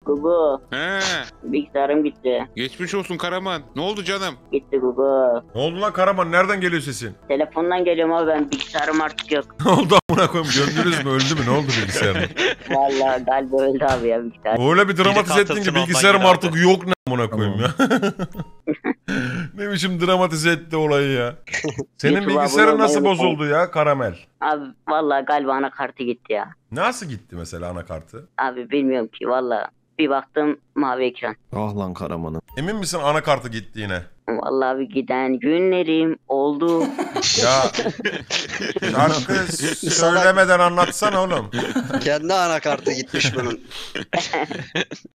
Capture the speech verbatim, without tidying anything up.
Gugu, He, bilgisayarım gitti. geçmiş olsun Karaman. Ne oldu canım? Gitti Gugu. Ne oldu lan Karaman? Nereden geliyor sesin? Telefondan geliyorum abi, ben bilgisayarım artık yok. Ne oldu amına koyayım? Gömdünüz mü? Öldü mü? Ne oldu bilgisayarın? Vallahi galiba öldü abi ya bilgisayar. Öyle bir dramatize ettin ki katılsın bilgisayarım ondan artık yok ne amına koyayım ya. Ne biçim dramatize etti olayı ya. Senin YouTube'a bilgisayarın abone nasıl olmayı bozuldu ya Karamel? Abi vallahi galiba anakartı gitti ya. Nasıl gitti mesela anakartı? Abi bilmiyorum ki vallahi. Bir baktım mavi ekran. Ah lan Karaman'ım. Emin misin anakartı gittiğine? Vallahi abi giden günlerim oldu. Ya şarkı söylemeden anlatsana oğlum. Kendi anakartı gitmiş bunun.